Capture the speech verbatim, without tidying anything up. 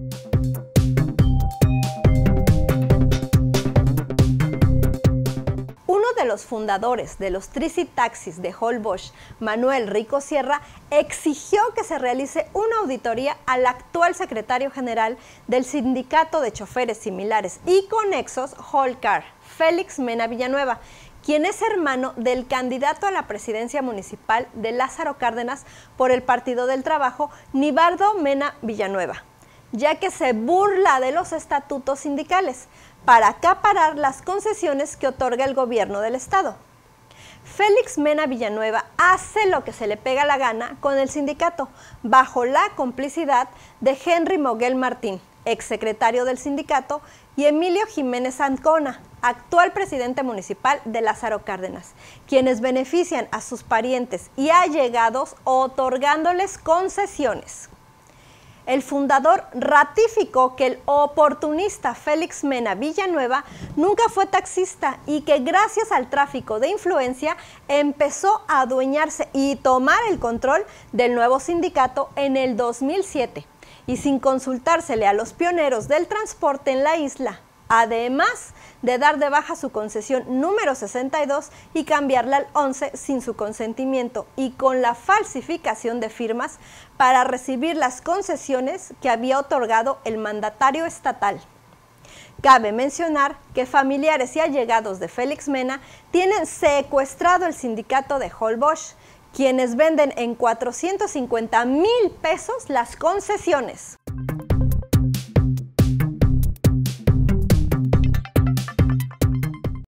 Uno de los fundadores de los Tricity Taxis de Holbox, Manuel Rico Sierra, exigió que se realice una auditoría al actual secretario general del Sindicato de Choferes Similares y Conexos Holcar, Félix Mena Villanueva, quien es hermano del candidato a la presidencia municipal de Lázaro Cárdenas por el Partido del Trabajo, Nibardo Mena Villanueva, ya que se burla de los estatutos sindicales para acaparar las concesiones que otorga el gobierno del estado. Félix Mena Villanueva hace lo que se le pega la gana con el sindicato, bajo la complicidad de Henry Moguel Martín, exsecretario del sindicato, y Emilio Jiménez Ancona, actual presidente municipal de Lázaro Cárdenas, quienes benefician a sus parientes y allegados otorgándoles concesiones. El fundador ratificó que el oportunista Félix Mena Villanueva nunca fue taxista y que gracias al tráfico de influencia empezó a adueñarse y tomar el control del nuevo sindicato en el dos mil siete y sin consultársele a los pioneros del transporte en la isla, además de dar de baja su concesión número sesenta y dos y cambiarla al once sin su consentimiento y con la falsificación de firmas para recibir las concesiones que había otorgado el mandatario estatal. Cabe mencionar que familiares y allegados de Félix Mena tienen secuestrado el sindicato de Holbox, quienes venden en cuatrocientos cincuenta mil pesos las concesiones.